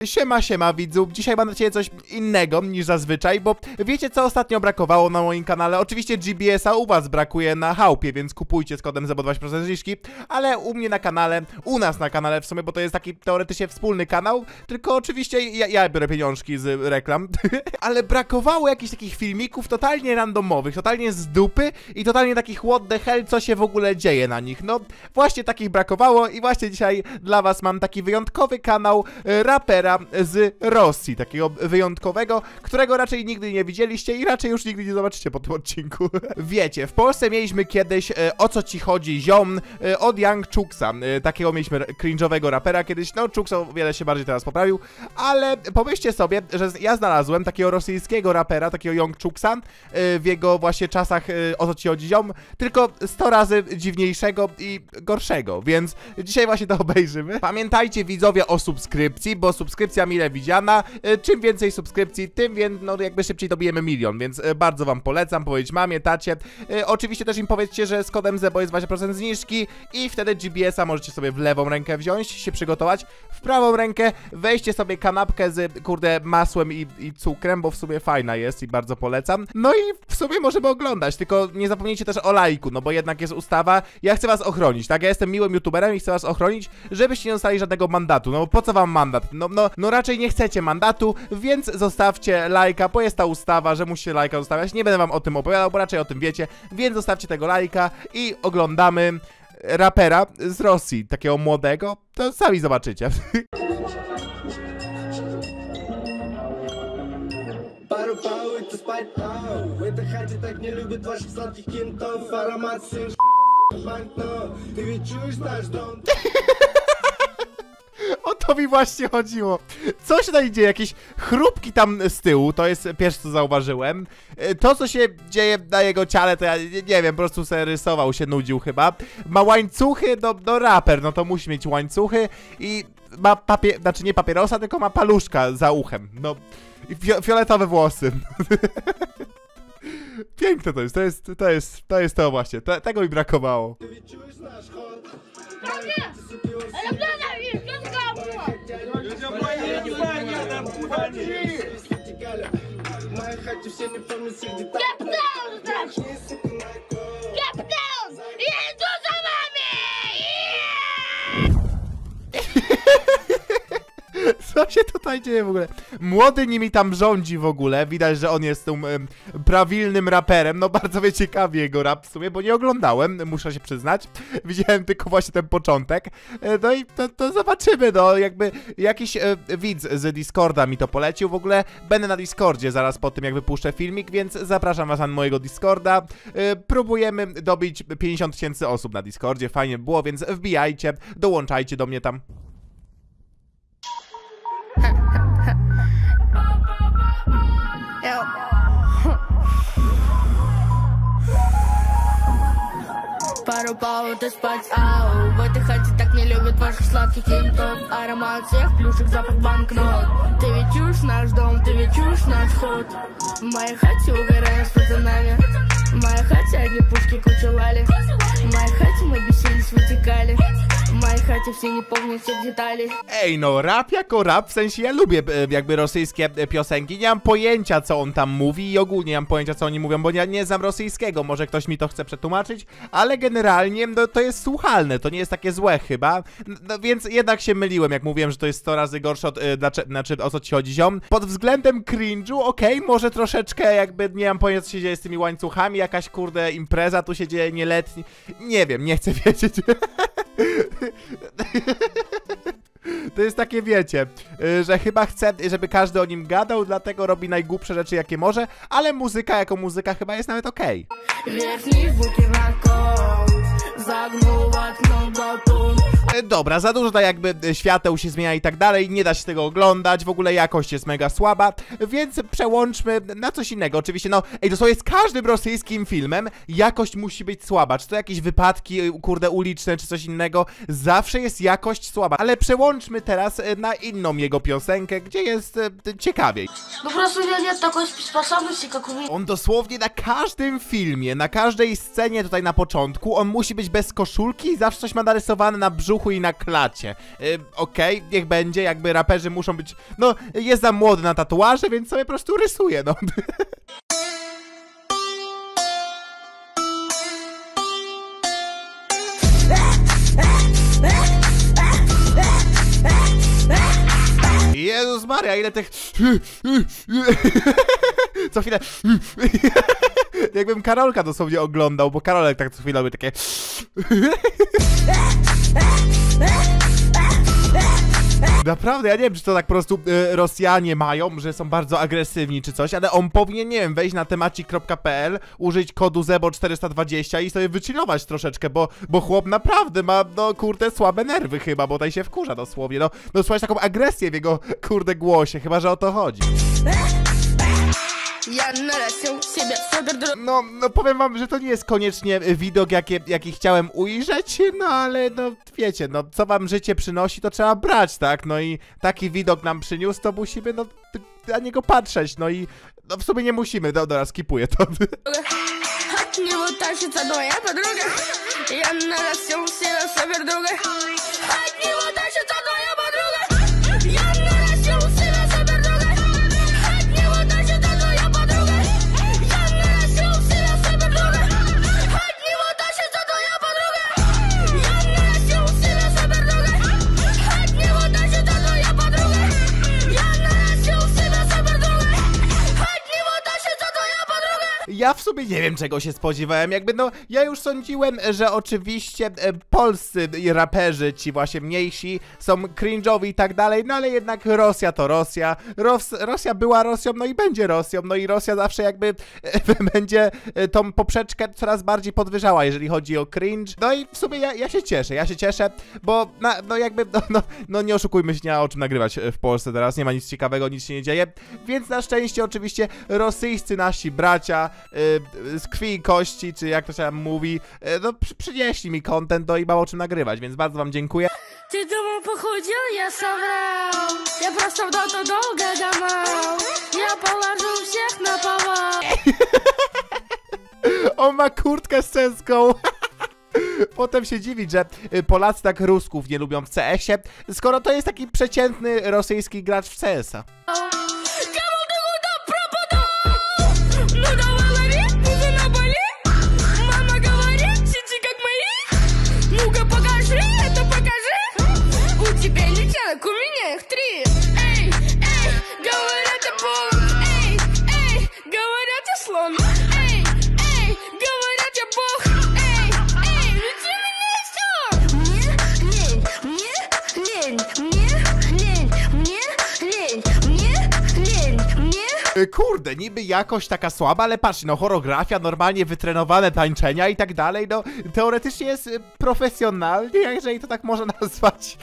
Siema widzu, dzisiaj mam dla ciebie coś innego niż zazwyczaj, bo wiecie co ostatnio brakowało na moim kanale? Oczywiście GBS-a u was brakuje na chałupie, więc kupujcie z kodem ZEBO 20% zniżki, ale u mnie na kanale, u nas na kanale w sumie, bo to jest taki teoretycznie wspólny kanał, tylko oczywiście ja biorę pieniążki z reklam, ale brakowało jakichś takich filmików totalnie randomowych, totalnie z dupy i totalnie takich what the hell, co się w ogóle dzieje na nich. No właśnie takich brakowało i właśnie dzisiaj dla was mam taki wyjątkowy kanał rapera z Rosji, takiego wyjątkowego, którego raczej nigdy nie widzieliście i raczej już nigdy nie zobaczycie po tym odcinku. Wiecie, w Polsce mieliśmy kiedyś O co ci chodzi ziom od Young Chucksa, takiego mieliśmy cringe'owego rapera kiedyś, no Chucks o wiele się bardziej teraz poprawił, ale pomyślcie sobie, że ja znalazłem takiego rosyjskiego rapera, takiego Young Chucksa w jego właśnie czasach O co ci chodzi ziom, tylko 100 razy dziwniejszego i gorszego, więc dzisiaj właśnie to obejrzymy. Pamiętajcie widzowie o subskrypcji, bo subskrypcja mile widziana, czym więcej subskrypcji, tym no jakby szybciej dobijemy 1 000 000, więc bardzo wam polecam powiedzieć mamie, tacie. Oczywiście też im powiedzcie, że z kodem ZEBO jest 20% zniżki i wtedy GBS-a możecie sobie w lewą rękę wziąć, się przygotować, w prawą rękę weźcie sobie kanapkę z kurde masłem i cukrem, bo w sumie fajna jest i bardzo polecam. No i w sumie możemy oglądać, tylko nie zapomnijcie też o lajku, no bo jednak jest ustawa, ja chcę was ochronić, tak? Ja jestem miłym youtuberem i chcę was ochronić, żebyście nie dostali żadnego mandatu, no bo po co wam mandat? No raczej nie chcecie mandatu, więc zostawcie lajka, bo jest ta ustawa, że musicie lajka zostawiać, nie będę wam o tym opowiadał, bo raczej o tym wiecie, więc zostawcie tego lajka i oglądamy rapera z Rosji, takiego młodego, to sami zobaczycie. O to mi właśnie chodziło. Co się tutaj dzieje? Jakieś chrupki tam z tyłu, to jest pierwsze co zauważyłem. To co się dzieje na jego ciele, to ja nie wiem, po prostu sobie rysował, się nudził chyba. Ma łańcuchy, no raper, no to musi mieć łańcuchy i ma znaczy nie papierosa, tylko ma paluszka za uchem. No i fioletowe włosy. Piękne to jest to właśnie, tego mi brakowało. Co się tutaj dzieje w ogóle? Młody nimi tam rządzi w ogóle. Widać, że on jest tym prawilnym raperem. No bardzo mnie ciekawi jego rap w sumie, bo nie oglądałem, muszę się przyznać. Widziałem tylko właśnie ten początek. No i to zobaczymy, no jakby jakiś widz z Discorda mi to polecił. W ogóle będę na Discordzie zaraz po tym, jak wypuszczę filmik, więc zapraszam was na mojego Discorda. Próbujemy dobić 50 000 osób na Discordzie, fajnie było, więc wbijajcie, dołączajcie do mnie tam. Пару пауд и спать, ау. В этой хате так не любят ваших сладких кентов. Аромат всех плюшек, запах банкнот. Ты ведь чушь наш дом, ты ведь чушь наш ход. В моей хате угораем с пацанами. В моей хате одни пушки кучевали. В моей хате мы бесились, вытекали. W mojej chacie wszyscy nie pomnią się detali. Ej, no rap jako rap, w sensie ja lubię jakby rosyjskie piosenki, nie mam pojęcia co on tam mówi i ogólnie nie mam pojęcia co oni mówią, bo ja nie znam rosyjskiego, może ktoś mi to chce przetłumaczyć, ale generalnie no, to jest słuchalne, to nie jest takie złe chyba, no więc jednak się myliłem, jak mówiłem, że to jest 100 razy gorsze od, znaczy o co ci chodzi ziom. Pod względem cringe'u, okej, może troszeczkę jakby nie mam pojęcia co się dzieje z tymi łańcuchami, jakaś kurde impreza tu się dzieje nieletni, nie wiem, nie chcę wiedzieć. To jest takie, wiecie, że chyba chce, żeby każdy o nim gadał, dlatego robi najgłupsze rzeczy, jakie może, ale muzyka jako muzyka chyba jest nawet okej. Dobra, za dużo jakby świateł się zmienia i tak dalej, nie da się tego oglądać, w ogóle jakość jest mega słaba, więc przełączmy na coś innego. Oczywiście, no, dosłownie z każdym rosyjskim filmem jakość musi być słaba, czy to jakieś wypadki, kurde, uliczne, czy coś innego, zawsze jest jakość słaba, ale przełączmy teraz na inną jego piosenkę, gdzie jest ciekawiej. No po prostu nie takiej sposobności, jak on dosłownie na każdym filmie, na każdej scenie tutaj na początku, on musi być bez koszulki i zawsze coś ma narysowane na brzuchu brzuchu i na klacie. Okej, niech będzie, jakby raperzy muszą być, no, jest za młody na tatuaże, więc sobie po prostu rysuje, no. Jezus Maria, ile tych... Co chwilę... Jakbym Karolka dosłownie oglądał, bo Karolek tak co chwilę robi takie... Naprawdę, ja nie wiem, czy to tak po prostu Rosjanie mają, że są bardzo agresywni czy coś, ale on powinien, nie wiem, wejść na temacik.pl, użyć kodu ZEBO420 i sobie wychillować troszeczkę, bo chłop naprawdę ma, no kurde, słabe nerwy chyba, bo tutaj się wkurza dosłownie, no słuchaj, taką agresję w jego, kurde, głosie, chyba, że o to chodzi. No powiem wam, że to nie jest koniecznie widok, jaki chciałem ujrzeć, no ale no wiecie, no co wam życie przynosi, to trzeba brać, tak? No i taki widok nam przyniósł, to musimy no na niego patrzeć, no i no w sumie nie musimy, dobra, skipuję to. Ja w sumie nie wiem, czego się spodziewałem, jakby no, ja już sądziłem, że oczywiście polscy raperzy, ci właśnie mniejsi, są cringe'owi i tak dalej, no ale jednak Rosja to Rosja, Rosja była Rosją, no i będzie Rosją, no i Rosja zawsze jakby będzie tą poprzeczkę coraz bardziej podwyższała, jeżeli chodzi o cringe, no i w sumie ja się cieszę, bo no jakby, no nie oszukujmy się, nie ma o czym nagrywać w Polsce teraz, nie ma nic ciekawego, nic się nie dzieje, więc na szczęście oczywiście rosyjscy nasi bracia, z krwi i kości, czy jak to się mówi, no przynieśli mi content, no i mam o czym nagrywać, więc bardzo wam dziękuję. Ты думал, похудел, я соврал. Я просто в доту долго гамал. Я положу всех на повал. On ma kurtkę z ceską. Potem się dziwić, że Polacy tak Rusków nie lubią w CS-ie, skoro to jest taki przeciętny rosyjski gracz w CS-a. У меня их 3. Эй, говорят, я полон. Эй, говорят, я слон. Эй, говорят, я бог. Эй, ведь у меня все. Мне. Kurde, niby jakoś taka słaba, ale patrz, no choreografia, normalnie wytrenowane tańczenia i tak dalej, no teoretycznie jest profesjonalnie, jeżeli to tak można nazwać.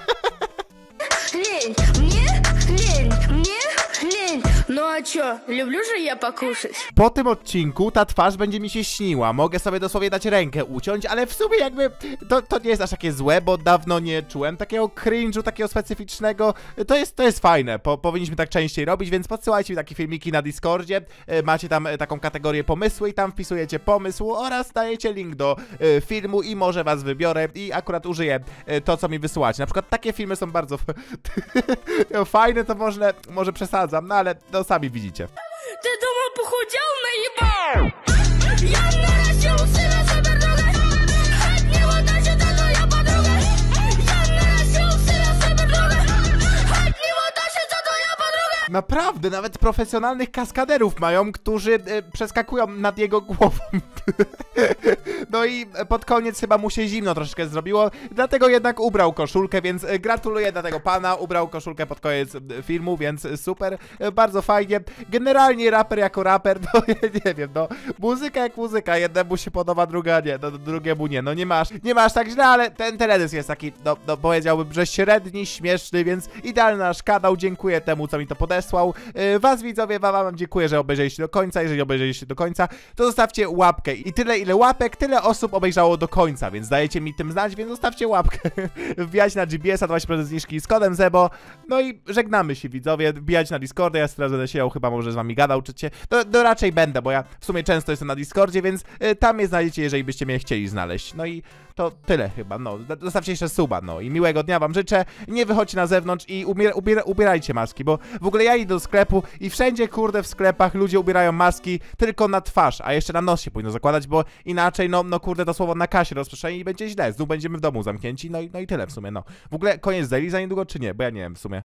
Ну а чё, люблю же я покушать. Po tym odcinku ta twarz będzie mi się śniła, mogę sobie dosłownie dać rękę uciąć, ale w sumie jakby to nie jest aż takie złe, bo dawno nie czułem takiego cringe'u, takiego specyficznego, to jest fajne, powinniśmy tak częściej robić, więc podsyłajcie mi takie filmiki na Discordzie, macie tam taką kategorię pomysły i tam wpisujecie pomysł oraz dajecie link do filmu i może was wybiorę i akurat użyję to, co mi wysyłacie. Na przykład takie filmy są bardzo fajne, to może przesadzam, no ale no sami widzicie. Ты думал, похудел, наебал? Я нарастил себя супердругой. От него тащит твоя подруга. Я нарастил себя супердругой. От него тащит твоя подруga. Naprawdę, nawet profesjonalnych kaskaderów mają, którzy przeskakują nad jego głową. No i pod koniec chyba mu się zimno troszeczkę zrobiło, dlatego jednak ubrał koszulkę, więc gratuluję dla tego pana, ubrał koszulkę pod koniec filmu, więc super, bardzo fajnie. Generalnie raper jako raper, no ja nie wiem, no muzyka jak muzyka, jednemu się podoba, druga nie, no drugiemu nie, no nie masz tak źle, ale ten teledysk jest taki, no powiedziałbym, że średni, śmieszny, więc idealny nasz kanał, dziękuję temu, co mi to podesłał. Was widzowie, wam dziękuję, że obejrzeliście do końca, jeżeli obejrzeliście do końca, to zostawcie łapkę i tyle ile łapek, tyle osób obejrzało do końca, więc dajecie mi tym znać, więc zostawcie łapkę. Wbijać na GBS-a, 20% zniżki z kodem ZEBO. No i żegnamy się widzowie, wbijać na Discorda, ja teraz będę siedział, chyba może z wami gadał, czy cię. No raczej będę, bo ja w sumie często jestem na Discordzie, więc tam mnie znajdziecie, jeżeli byście mnie chcieli znaleźć. No i to tyle chyba, no. Zostawcie jeszcze suba, no. I miłego dnia wam życzę. Nie wychodźcie na zewnątrz i ubierajcie maski, bo w ogóle ja idę do sklepu i wszędzie, kurde, w sklepach ludzie ubierają maski tylko na twarz, a jeszcze na nos się powinno zakładać, bo inaczej, no kurde, to słowo na kasie rozproszenie i będzie źle. Znów będziemy w domu zamknięci, no i tyle w sumie, no. W ogóle koniec daily za niedługo, czy nie? Bo ja nie wiem w sumie.